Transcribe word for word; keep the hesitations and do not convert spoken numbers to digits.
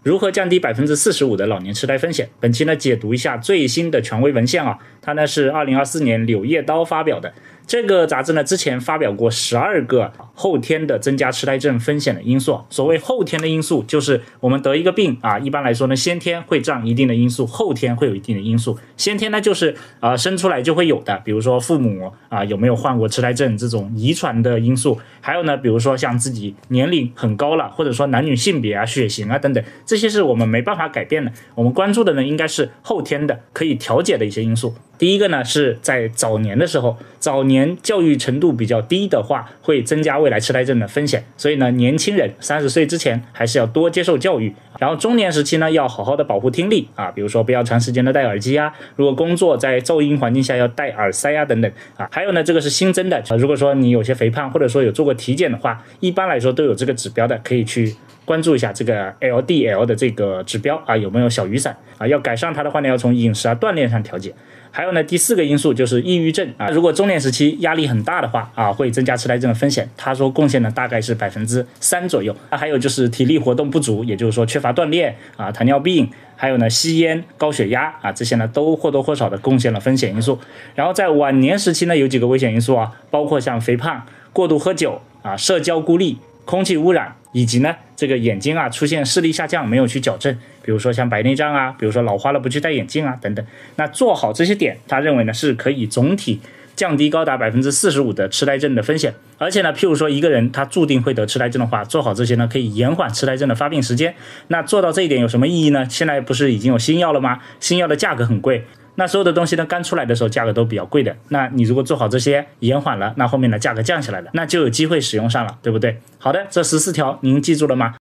如何降低百分之四十五的老年痴呆风险？本期呢解读一下最新的权威文献啊，它呢是二零二四年柳叶刀发表的。这个杂志呢之前发表过十二个后天的增加痴呆症风险的因素。所谓后天的因素，就是我们得一个病啊，一般来说呢先天会占一定的因素，后天会有一定的因素。先天呢就是啊、呃、生出来就会有的，比如说父母啊、呃、有没有患过痴呆症这种遗传的因素，还有呢比如说像自己年龄很高了，或者说男女性别啊、血型啊等等，这些是我们没办法改变的。我们关注的呢应该是后天的可以调节的一些因素。第一个呢是在早年的时候，早年教育程度比较低的话，会增加未来痴呆症的风险。所以呢，年轻人三十岁之前还是要多接受教育。然后中年时期呢，要好好的保护听力啊，比如说不要长时间的戴耳机啊，如果工作在噪音环境下要戴耳塞啊等等啊。还有呢，这个是新增的，如果说你有些肥胖或者说有做过体检的话，一般来说都有这个指标的，可以去关注一下这个 L D L 的这个指标啊，有没有小雨伞啊？要改善它的话呢，要从饮食啊、锻炼上调节。还有呢，第四个因素就是抑郁症啊，如果中年时期压力很大的话啊，会增加痴呆症的风险。他说贡献呢大概是百分之三左右。还有就是体力活动不足，也就是说缺乏锻炼啊，糖尿病，还有呢吸烟、高血压啊，这些呢都或多或少的贡献了风险因素。然后在晚年时期呢，有几个危险因素啊，包括像肥胖、过度喝酒啊、社交孤立、空气污染，以及呢这个眼睛啊出现视力下降没有去矫正，比如说像白内障啊，比如说老花了不去戴眼镜啊等等。那做好这些点，他认为呢是可以总体降低高达百分之四十五的痴呆症的风险。而且呢，譬如说一个人他注定会得痴呆症的话，做好这些呢可以延缓痴呆症的发病时间。那做到这一点有什么意义呢？现在不是已经有新药了吗？新药的价格很贵。那所有的东西呢，刚出来的时候价格都比较贵的，那你如果做好这些延缓了，那后面的价格降下来了，那就有机会使用上了，对不对？好的，这十四条您记住了吗？